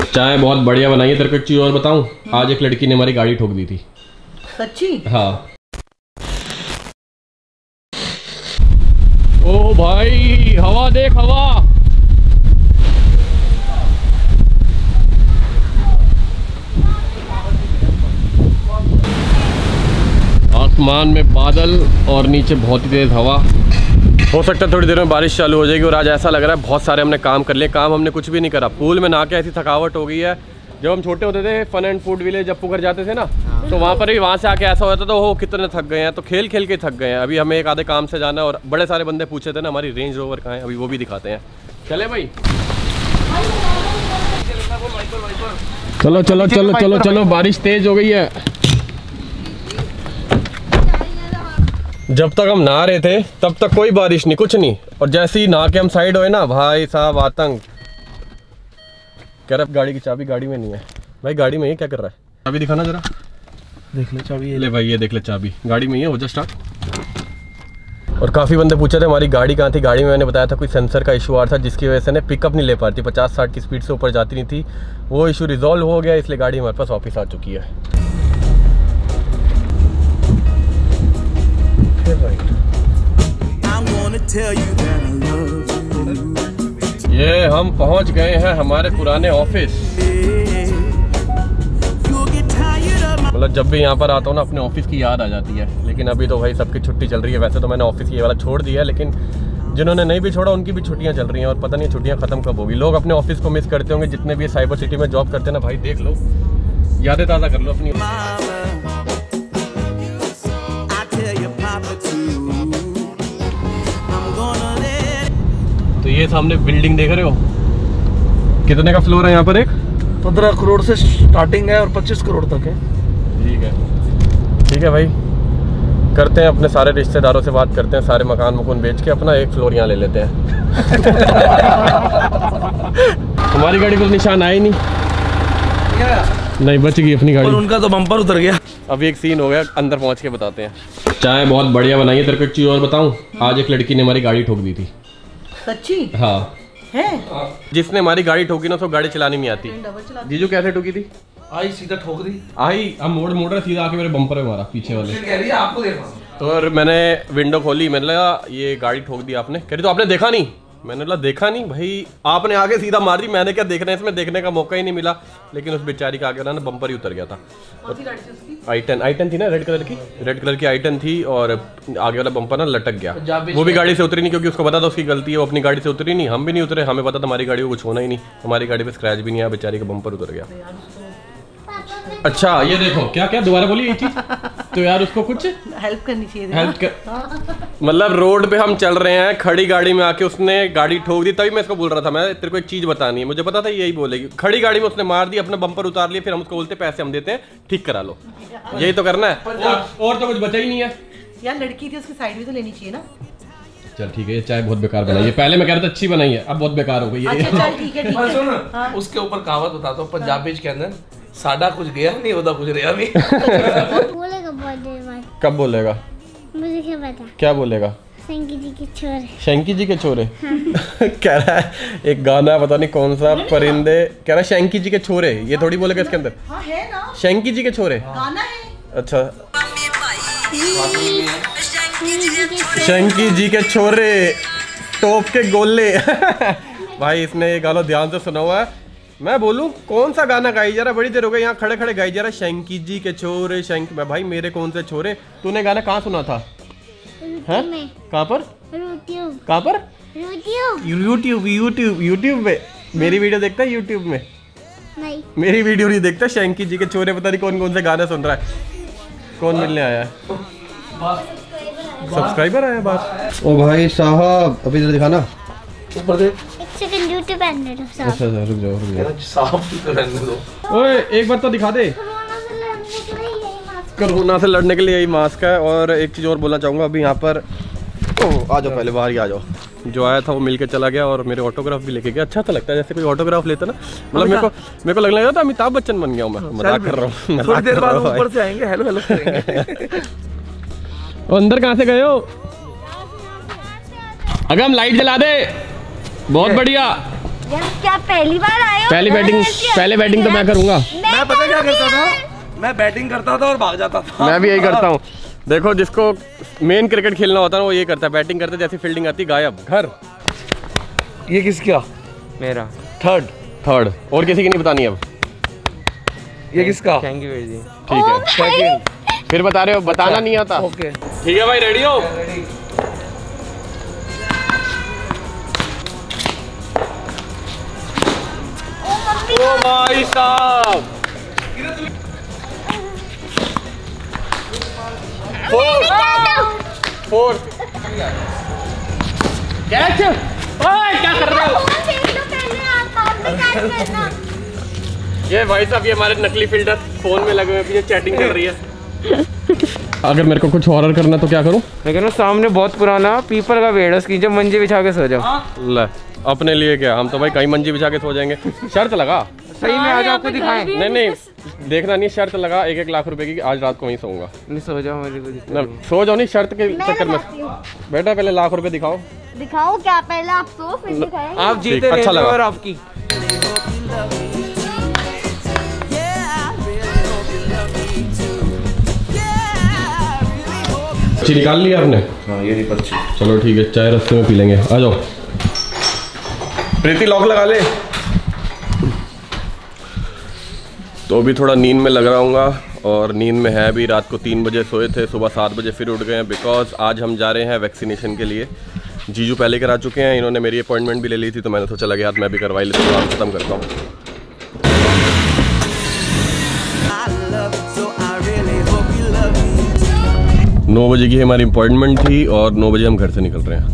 चाय बहुत बढ़िया बनाई है। तेरे को एक चीज और बताऊं, आज एक लड़की ने हमारी गाड़ी ठोक दी थी। सच्ची? हाँ। ओ भाई हवा देख, हवा। आसमान में बादल और नीचे बहुत ही तेज हवा। हो सकता है थोड़ी देर में बारिश चालू हो जाएगी। और आज ऐसा लग रहा है बहुत सारे हमने काम कर लिए। काम हमने कुछ भी नहीं करा। पूल में नहा के ऐसी थकावट हो गई है। जब हम छोटे होते थे फन एंड फूड विलेज जब पुकर जाते थे ना, तो वहाँ पर भी वहाँ से आके ऐसा होता था तो कितने थक गए हैं, तो खेल खेल के थक गए हैं। अभी हमें एक आधे काम से जाना है और बड़े सारे बंदे पूछे थे ना हमारी रेंज रोवर कहाँ है, अभी वो भी दिखाते हैं। चले भाई, चलो चलो चलो चलो चलो, बारिश तेज हो गई है। जब तक हम नहा रहे थे तब तक कोई बारिश नहीं, कुछ नहीं। और जैसे ही नहा के हम साइड हुए ना, भाई साहब आतंक। कह रहा गाड़ी की चाबी गाड़ी में नहीं है। भाई गाड़ी में ही क्या कर रहा है? चाबी दिखाना जरा। देख ले चाबी, ले भाई ये देख ले चाबी गाड़ी में ही है। हो जा स्टार्ट। और काफ़ी बंदे पूछे थे हमारी गाड़ी कहाँ थी। गाड़ी में मैंने बताया था कोई सेंसर का इशू आ रहा था जिसकी वजह से पिकअप नहीं ले पा रही थी, 50-60 की स्पीड से ऊपर जाती नहीं थी। वो इशू रिजॉल्व हो गया, इसलिए गाड़ी हमारे पास वापस आ चुकी है। ये हम पहुंच गए हैं हमारे पुराने ऑफिस। मतलब जब भी यहाँ पर आता हूँ ना अपने ऑफिस की याद आ जाती है। लेकिन अभी तो भाई सबकी छुट्टी चल रही है। वैसे तो मैंने ऑफिस ये वाला छोड़ दिया है, लेकिन जिन्होंने नहीं भी छोड़ा उनकी भी छुट्टियाँ चल रही हैं और पता नहीं छुट्टियाँ खत्म कब होगी। लोग अपने ऑफिस को मिस करते होंगे जितने भी साइबर सिटी में जॉब करते हैं ना। भाई देख लो, यादें ताज़ा कर लो अपनी। तो ये सामने बिल्डिंग देख रहे हो, कितने का फ्लोर है यहाँ पर? एक 15 करोड़ से स्टार्टिंग है और 25 करोड़ तक है। ठीक है भाई, करते हैं अपने सारे रिश्तेदारों से बात करते हैं, सारे मकान मकान बेच के अपना एक फ्लोर यहाँ ले लेते हैं। हमारी गाड़ी पर निशान आया ही नहीं, बच गई अपनी गाड़ी। और उनका तो बम्पर उतर गया। अभी एक सीन हो गया, अंदर पहुँच के बताते हैं। चाय बहुत बढ़िया बनाई है। तेरे को एक चीज और बताऊँ, आज एक लड़की ने हमारी गाड़ी ठोक दी थी। सच्ची? हाँ है? जिसने हमारी गाड़ी ठोकी ना, उसको गाड़ी चलानी नहीं आती। जीजू कैसे ठोकी थी? आई सीधा ठोक दी। आई हम मोड़ रहे, सीधा आके मेरे बम्पर में मारा पीछे वाले। कह रही है आपको देखा। तो और मैंने विंडो खोली, मैंने लगा ये गाड़ी ठोक दी आपने। कह रही तो आपने देखा नहीं? मैंने बोला देखा नहीं भाई, आपने आगे सीधा मार दी, मैंने क्या देखना है इसमें, देखने का मौका ही नहीं मिला। लेकिन उस बेचारी का आगे ना बम्पर ही उतर गया था। i10 थी ना, रेड कलर की i10 थी और आगे वाला बम्पर ना लटक गया। वो भी गाड़ी से उतरी नहीं क्योंकि उसको पता था उसकी गलती है, वो अपनी गाड़ी से उतरी नहीं, हम भी नहीं उतरे। हमें पता था हमारी गाड़ी को कुछ होना ही नहीं, हमारी गाड़ी पे स्क्रैच भी नहीं आया, बेचारी का बम्पर उतर गया। अच्छा ये देखो, क्या क्या दोबारा बोलिए ये चीज। तो यार उसको कुछ हेल्प करनी चाहिए। हेल्प कर मतलब रोड पे हम चल रहे हैं, खड़ी गाड़ी में आके उसने गाड़ी ठोक दी। तभी मैं इसको बोल रहा था, मैं तेरे को एक चीज बतानी है, मुझे पता था यही बोलेगी। खड़ी गाड़ी में उसने मार दी, अपना बम्पर उतार लिया, फिर हम उसको बोलते पैसे हम देते हैं, ठीक करा लो। यही तो करना है, और तो कुछ बचा ही नहीं है यार। लड़की थी, उसकी साइड भी तो लेनी चाहिए ना। चल ठीक है, ये चाय बहुत बेकार बनाई है। पहले मैं कह रहा था अच्छी बनाई है, अब बहुत बेकार हो गई है। अच्छा चल ठीक है। उसके ऊपर कहावत बताता हूँ पंजाबी के अंदर, साडा कुछ गया नहीं होता कुछ रहा नहीं। बोलेगा बहुत देर बाद। कब बोलेगा? मुझे क्या पता। क्या बोलेगा? शंकी जी के छोरे। शंकी जी के छोरे? कह रहा है एक गाना पता नहीं कौन सा परिंदे, कह रहा है शंकी जी के छोरे। ये थोड़ी बोलेगा इसके अंदर। हाँ है ना, शंकी जी के छोरे गाना है। अच्छा, शंकी जी के छोरे टोप के गोले। भाई इसने ये गाना ध्यान से सुना हुआ है। मैं बोलूं कौन सा गाना गाई जा रहा, बड़ी देर हो गई यहाँ खड़े खड़े गाई जा रहा है, शंकी जी के छोरे शंकी। भाई मेरे कौन से छोरे? तूने गाना कहाँ सुना था? कहाँ पर? कहाँ पर? यूट्यूब पे। मेरी वीडियो देखता है यूट्यूब में? नहीं, मेरी वीडियो नहीं देखता। शंकी जी के छोरे पता नहीं कौन कौन से गाने सुन रहा है। कौन मिलने आया है? सब्सक्राइबर आया बात। ओ भाई साहब अभी जरा दिखाना ऊपर देख। एक सेकंड ड्यूटी पे रहने दो साहब। अच्छा रुक जाओ। साफ तो रहने दो। ओए एक बार तो दिखा दे। कोरोना से लड़ने के लिए यही मास्क है। और एक चीज़ और बोलना चाहूँगा, अभी यहाँ पर आ जाओ, पहले बाहर ही आ जाओ। जो आया था वो मिल के चला गया और मेरे ऑटोग्राफ भी लेके गया। अच्छा तो लगता है जैसे कोई ऑटोग्राफ लेता ना, मतलब मेरे को लगने लगा था अमिताभ बच्चन बन गया हूँ मैं। मजाक कर रहा हूँ। थोड़ी देर बाद ऊपर से आएंगे, हेलो हेलो करेंगे। अंदर कहाँ से गए हो? अगर हम लाइट जला दे। बहुत बढ़िया। क्या पहली बार आए हो? पहले बैटिंग तो मैं करूंगा। मैं पता क्या करता था, मैं बैटिंग करता था और भाग जाता था। मैं भी यही करता हूँ। देखो जिसको मेन क्रिकेट खेलना होता है वो ये करता है, बैटिंग करते जैसी फील्डिंग आती गायब घर। ये किसका? मेरा थर्ड। और किसी की नहीं बतानी अब। ये किसका? थैंक यू जी। ठीक है सेकंड। फिर बता रहे हो, बताना नहीं आता। ओके ठीक है भाई, रेडी हो? ओ भाई साहब, फोर कैच। क्या कर रहे हो? ये भाई साहब, ये हमारे नकली फिल्टर फोन में लगे हुए पीछे चैटिंग कर रही है। अगर मेरे को कुछ हॉरर करना तो क्या करूं? मैं कह रहा हूँ सामने बहुत पुराना पीपल का पेड़ है, उसकी जब मंजे बिछा के सो जाओ। ले, अपने लिए क्या, हम तो भाई कहीं मंजी बिछा के सो जाएंगे। शर्त लगा। सही में आज आपको दिखाएं? नहीं देखना नहीं, शर्त लगा 1-1 लाख रुपए की, आज रात को वहीं सोऊंगा। नहीं सो जाओ, मेरे को दिक्कत ना नहीं। सो जाओ नहीं, शर्त के चक्कर में। बेटा पहले लाख रुपए दिखाओ। दिखाओ क्या? पहले आप सो फिर दिखाएंगे। आप जीते अच्छा रहते हो लगा। और आपकी पर्ची निकाल लिया आपने? हाँ ये नहीं पर्ची। चलो ठीक है, चाय रास्ते में पी लेंगे, आ जाओ। प्रीति लॉक लगा ले। तो अभी थोड़ा नींद में लग रहा हूँ और नींद में है भी। रात को 3 बजे सोए थे, सुबह 7 बजे फिर उठ गए हैं, बिकॉज आज हम जा रहे हैं वैक्सीनेशन के लिए। जीजू पहले करा चुके हैं, इन्होंने मेरी अपॉइंटमेंट भी ले ली थी, तो मैंने सोचा लगे हाथ मैं भी करवाई लेता हूँ, काम खत्म करता हूँ। 9 बजे की हमारी अपॉइंटमेंट थी और 9 बजे हम घर से निकल रहे हैं।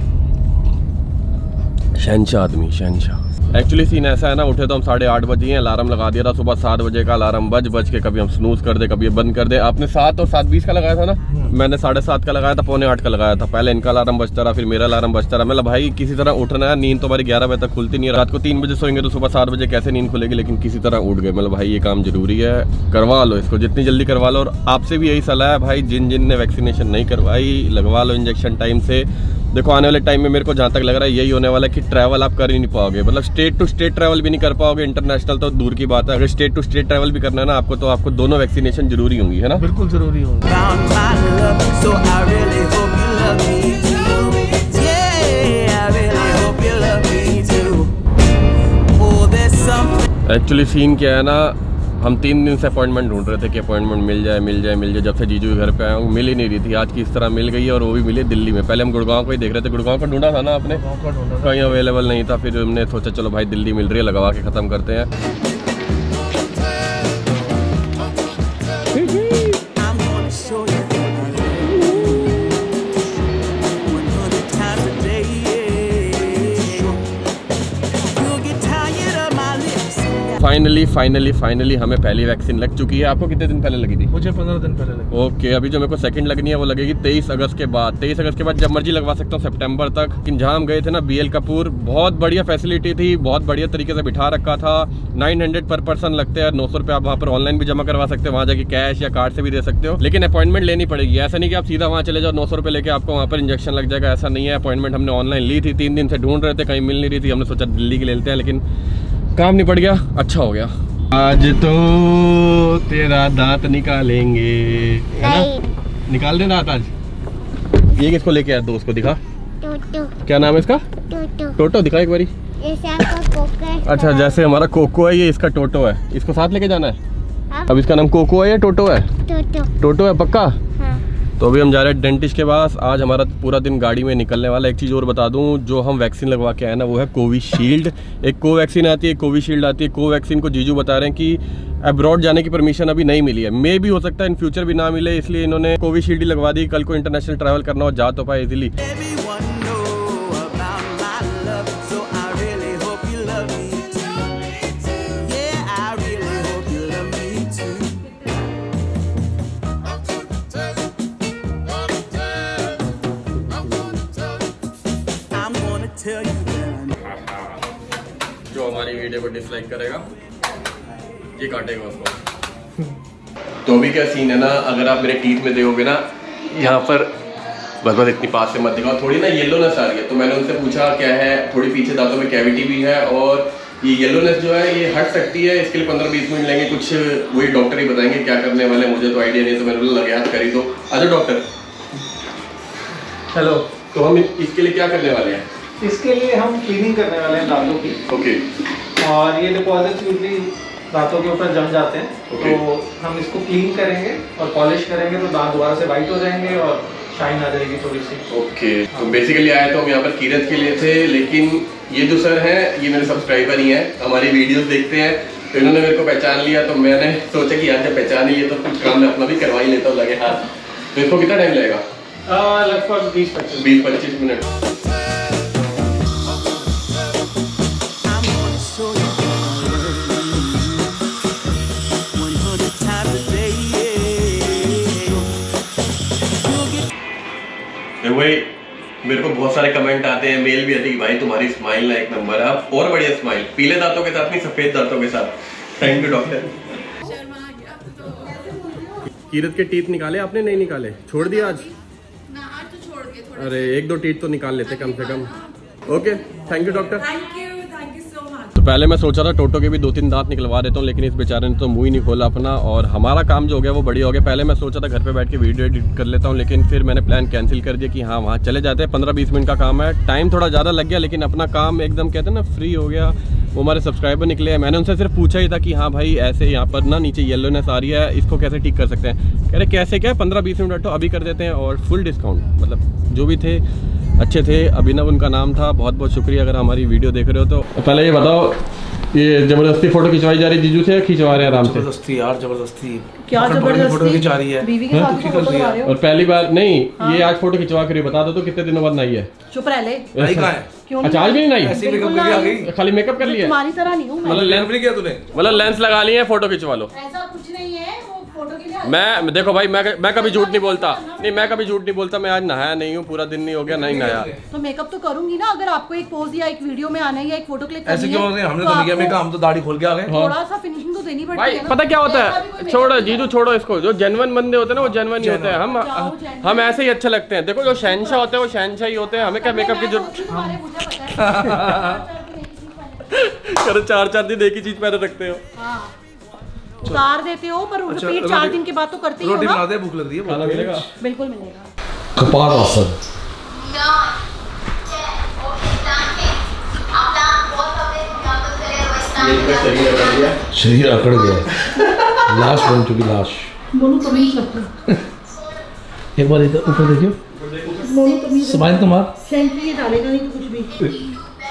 शहनशाह आदमी, शहनशाह। एक्चुअली सीन ऐसा है ना, उठे तो हम 8:30 बजे हैं, अलार्म लगा दिया था सुबह 7 बजे का। अलार्म बज के कभी हम स्नूज कर दे, कभी ये बंद कर दे। आपने 7 और 7:20 का लगाया था ना, मैंने 7:30 का लगाया था, 7:45 का लगाया था। पहले इनका अलार्म बजता रहा, फिर मेरा अलार्म बजता रहा। मतलब भाई किसी तरह उठना है, नींद तो हमारी 11 बजे तक खुलती नहीं है। रात को 3 बजे सोएंगे तो सुबह 7 बजे कैसे नींद खुलेगी, लेकिन किसी तरह उठ गए। मतलब भाई ये काम जरूरी है, करवा लो इसको, जितनी जल्दी करवा लो। और आपसे भी यही सलाह है भाई, जिन ने वैक्सीनेशन नहीं करवाई, लगवा लो इंजेक्शन टाइम से। देखो आने वाले टाइम में मेरे को जहाँ तक लग रहा है यही होने वाला है कि ट्रैवल आप कर ही नहीं पाओगे। मतलब स्टेट टू स्टेट ट्रैवल भी नहीं कर पाओगे, इंटरनेशनल तो दूर की बात है। अगर स्टेट टू स्टेट ट्रैवल भी करना है ना आपको, तो आपको दोनों वैक्सीनेशन जरूरी होंगी, है ना? बिल्कुल जरूरी होंगी। एक्चुअली सीन क्या है ना, हम 3 दिन से अपॉइंटमेंट ढूंढ रहे थे कि अपॉइंटमेंट मिल जाए। जब से जीजू के घर पे आया हूँ मिल ही नहीं रही थी। आज की इस तरह मिल गई है, और वो भी मिली दिल्ली में। पहले हम गुड़गांव को ही देख रहे थे, गुड़गांव का ढूंढा था ना आपने, कहीं अवेलेबल नहीं था। फिर हमने सोचा चलो भाई दिल्ली मिल रही है, लगवा के ख़त्म करते हैं। फाइनली हमें पहली वैक्सीन लग चुकी है। आपको कितने दिन पहले लगी थी? मुझे 15 दिन पहले लगी। ओके, अभी जो मेरे को सेकंड लगनी है वो लगेगी 23 अगस्त के बाद। 23 अगस्त के बाद जब मर्जी लगवा सकता हूँ, सितंबर तक। लेकिन जहाँ हम गए थे ना, BL कपूर, बहुत बढ़िया फैसिलिटी थी, बहुत बढ़िया तरीके से बिठा रखा था। 900 पर पर्सन लगते हैं, 900 रुपये आप वहाँ पर ऑनलाइन भी जमा करवा सकते हो, वहाँ जाके कैश या कार्ड से भी दे सकते हो। लेकिन अपॉइंटमेंट लेनी पड़ेगी। ऐसा नहीं कि आप सीधा वहाँ चले जाओ, 900 रुपये लेके आपको वहाँ पर इंजेक्शन लग जाएगा, ऐसा नहीं है। अपॉइंटमेंट हमने ऑनलाइन ली थी, 3 दिन से ढूंढ रहे थे, कहीं मिल नहीं रही थी। हमने सोचा दिल्ली की ले लेते हैं, लेकिन काम नहीं पड़ गया, अच्छा हो गया। आज तो तेरा दांत निकालेंगे, है ना? निकाल दे दांत आज। ये किसको लेके आया? दोस्त को दिखा। टोटो। क्या नाम है इसका? टोटो। टोटो दिखा एक बारी। जैसे आपका कोको है। अच्छा, जैसे हमारा कोको है, ये इसका टोटो है। इसको साथ लेके जाना है। हाँ? अब इसका नाम कोको है या टोटो है? टोटो। टोटो है पक्का? हाँ। तो अभी हम जा रहे हैं डेंटिस्ट के पास। आज हमारा पूरा दिन गाड़ी में निकलने वाला है। एक चीज़ और बता दूं, जो हम वैक्सीन लगवा के आए ना, वो है कोविशील्ड। एक कोवैक्सीन आती है, कोविशील्ड आती है। कोवैक्सीन को जीजू बता रहे हैं कि अब्रॉड जाने की परमिशन अभी नहीं मिली है, मे भी हो सकता है इन फ्यूचर भी ना मिले, इसलिए इन्होंने कोविशील्ड ही लगवा दी। कल को इंटरनेशनल ट्रैवल करना हो, जा तो पाए इजीली। जो हमारी वीडियो को डिसलाइक करेगा ये काटेगा उसको। तो अभी क्या सीन है ना, अगर आप मेरे टीथ में देखोगे ना, यहाँ पर बस बस इतनी पास से मत दिखाओ, थोड़ी ना येलोनेस आ रही है। तो मैंने उनसे पूछा क्या है, थोड़ी पीछे दांतों में कैविटी भी है और ये येलोनेस जो है ये हट सकती है, इसके लिए 15-20 मिनट लेंगे, कुछ वही डॉक्टर ही बताएंगे क्या करने वाले, मुझे तो आइडिया नहीं। तो मैंने बोला लगे हाथ करी तो अच्छा डॉक्टर। हेलो। तो हम इसके लिए क्या करने वाले हैं? इसके लिए हम क्लीनिंग करने वाले हैं दांतों की। ओके। और ये डिपॉजिट्स यूजली दांतों के ऊपर जम जाते हैं, तो हम इसको क्लीन करेंगे और पॉलिश करेंगे तो दांत दोबारा से वाइट हो जाएंगे और शाइन आ जाएगी थोड़ी सी। ओके। तो बेसिकली आए तो हम यहाँ पर कीरत के लिए थे, लेकिन ये जो सर हैं ये मेरे सब्सक्राइबर ही हैं, हमारी वीडियोस देखते हैं, तो इन्होंने मेरे को पहचान लिया। तो मैंने सोचा कि यार जब पहचान ही है तो कुछ काम मैं अपना भी करवा ही लेता हूँ लगे हाथ। तो इसको कितना टाइम लगेगा? लगभग 20-25 मिनट। वही मेरे को बहुत सारे कमेंट आते हैं, मेल भी आती है कि भाई तुम्हारी स्माइल ना एक नंबर है, और बढ़िया स्माइल, पीले दांतों के साथ नहीं सफेद दांतों के साथ। Thank you doctor. कीरत के टीथ निकाले आपने? नहीं निकाले, छोड़ दिया आज? अरे 1-2 टीथ तो निकाल लेते कम से कम। Okay, thank you doctor. तो पहले मैं सोचा था टोटो के भी 2-3 दांत निकलवा देता हूँ, लेकिन इस बेचारे ने तो मुंह ही नहीं खोला अपना, और हमारा काम जो हो गया वो बढ़िया हो गया। पहले मैं सोचा था घर पे बैठ के वीडियो एडिट कर लेता हूँ, लेकिन फिर मैंने प्लान कैंसिल कर दिया कि हाँ वहाँ चले जाते हैं। 15-20 मिनट का काम है, टाइम थोड़ा ज़्यादा लग गया, लेकिन अपना काम एकदम कहते हैं ना फ्री हो गया। वो हमारे सब्सक्राइबर निकले हैं, मैंने उनसे सिर्फ पूछा ही था कि हाँ भाई ऐसे यहाँ पर ना नीचे येलोनेस आ रही है, इसको कैसे ठीक कर सकते हैं। कह रहे कैसे क्या, 15-20 मिनट तो अभी कर देते हैं और फुल डिस्काउंट। मतलब जो भी थे अच्छे थे। अभिनव उनका नाम था, बहुत बहुत शुक्रिया अगर हमारी वीडियो देख रहे हो तो। पहले ये बताओ, ये जबरदस्ती फोटो खिंचवाई जा रही जीजू से या खिंचवा रहे हैं आराम से? जबरदस्ती यार, जबरदस्ती। क्या जबरदस्ती? फोटो खिंचा रही है बीवी के साथ फोटो खिंचा रहे हो? और पहली बार नहीं, ये आज फोटो खिंचवा कर बता दो तो कितने दिनों बाद नई है? चुप रह ले। नई कहाँ है? क्यों अच्छा आज भी नहीं नई? ऐसी मेकअप करके आ गई? खाली मेकअप कर लिया? तुम्हारी तरह नहीं हूँ मैं। मतलब लेंस नहीं किया तूने? मतलब लेंस लगा लिए, फोटो खिंचवा लो। ऐसा कुछ नहीं है, वो फोटो के लिए। मैं देखो भाई, मैं कभी झूठ नहीं बोलता, नहीं मैं कभी झूठ नहीं बोलता। मैं आज नहाया नहीं हूँ, पूरा दिन नहीं हो गया, नहीं नहाया। तो मेकअप तो करूंगी ना, अगर आपको एक पोज या एक वीडियो में आना है या एक फोटो क्लिक ऐसे क्यों? हमने तो नहीं किया मेकअप, हम तो दाढ़ी खोल के आ गए। थोड़ा सा फिनिशिंग तो देनी पड़ती भाई है ना। पता क्या होता है, छोड़ो जीजू छोड़ो इसको, जो जेन्युइन बंदे होते हैं ना वो जेन्युइन ही होते हैं। हम ऐसे ही अच्छे लगते हैं। देखो जो शहंशाह होते हैं वो शहंशाह ही होते हैं, हमें क्या मेकअप की जरूरत। करो 4-4 दिन एक ही चीज पहने रखते हो। उतार देते हो पर रिपीट 4 दिन के बाद तो करते ही हो रोटी ना। बना दे, भूख लग रही है। खाना मिलेगा? बिल्कुल मिलेगा। कपालासन। शरीर अकड़ गया, लाश बन चुकी लाश। मोनू तमीज रखो। एक बार इधर ऊपर देखियो, मोनू तमीज स्माइल तो मार। सेंट्री डालेगा नहीं तो कुछ भी।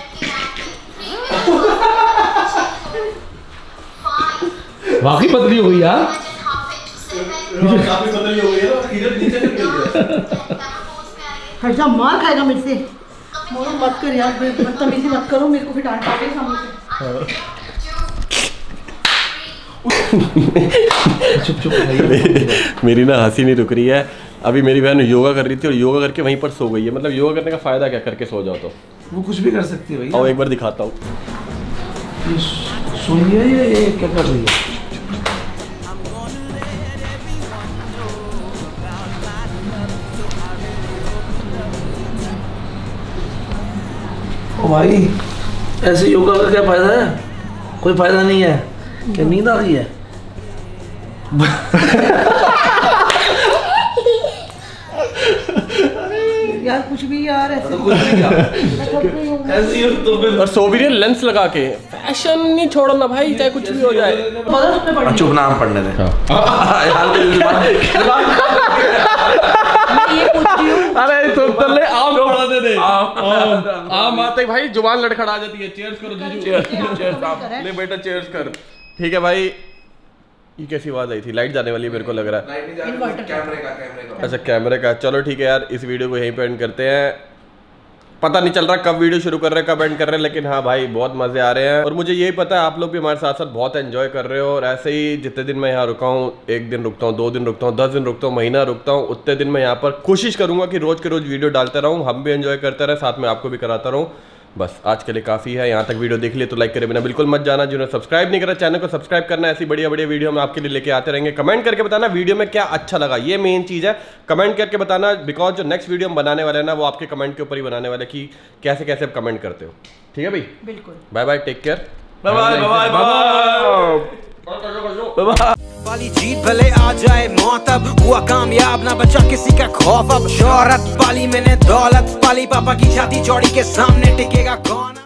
वाकई पतली हो गई यार। काफी बदली हो गई है ना, कीरत नीचे से गिर गया। हर्षा मार खाएगा मेरे से। मोनू मत कर यार, बदतमीजी मत करो, मेरे को फिर डांट पड़ेगी सामने से। चुप चुप। मेरी ना हंसी नहीं रुक रही है। अभी मेरी बहन योगा कर रही थी और योगा करके वहीं पर सो गई है। मतलब योगा करने का फायदा क्या, करके सो जाओ तो वो कुछ भी कर सकती है भैया। आओ एक बार दिखाता हूँ। ये सुनिए, ये क्या कर रही है? ओ भाई, ऐसे योगा का क्या फायदा है? कोई फायदा नहीं है। क्या नींद आ रही है? यार कुछ भी यार ऐसे कुछ नहीं किया। ऐसे ही तो फिर और सो भी रही है लेंस लगा के। फैशन नहीं छोड़ना भाई, चाहे कुछ भी हो जाए। चुप, नाम पढ़ने दे। ये पूछ रही हूँ। अरे तुम तो ले आम पढ़ा दे। आम आते भाई जुबान लड़खड़ा जाती है। चीयर्स करो जीजू। ले बेटा चीयर्स कर। ठीक है भाई, ये कैसी आवाज आई थी? लाइट जाने वाली है मेरे को लग रहा है। कैमरे का। अच्छा कैमरे का। चलो ठीक है यार, इस वीडियो को यहीं पे एंड करते हैं। पता नहीं चल रहा कब वीडियो शुरू कर रहे हैं, कब एंड कर रहे हैं, लेकिन हाँ भाई बहुत मजे आ रहे हैं। और मुझे यही पता है आप लोग भी हमारे साथ साथ बहुत एंजॉय कर रहे हो। और ऐसे ही जितने दिन मैं यहाँ रुका हूँ, 1 दिन रुकता हूँ, 2 दिन रुकता हूँ, 10 दिन रुकता हूँ, महीना रुकता हूँ, उतने दिन मैं यहाँ पर कोशिश करूंगा कि रोज के रोज वीडियो डालते रहूँ। हम भी एंजॉय करते रहे, साथ में आपको भी कराता रहूँ। बस आज के लिए काफ़ी है। यहाँ तक वीडियो देख लिए तो लाइक करे बिना बिल्कुल मत जाना। जिन्होंने सब्सक्राइब नहीं करा चैनल को सब्सक्राइब करना। ऐसी बढ़िया बढ़िया वीडियो हम आपके लिए लेके आते रहेंगे। कमेंट करके बताना वीडियो में क्या अच्छा लगा, ये मेन चीज़ है। कमेंट करके बताना, बिकॉज जो नेक्स्ट वीडियो हम बनाने वाले हैं ना वो आपके कमेंट के ऊपर ही बनाने वाले कि कैसे कैसे आप कमेंट करते हो। ठीक है भाई, बिल्कुल। Bye bye, take care, bye bye bye bye. वाली जीत भले आ जाए मौत, अब हुआ कामयाब ना बचा किसी का खौफ। अब शोहरत पाली मैंने, दौलत पाली, पापा की छाती चौड़ी के सामने टिकेगा कौन।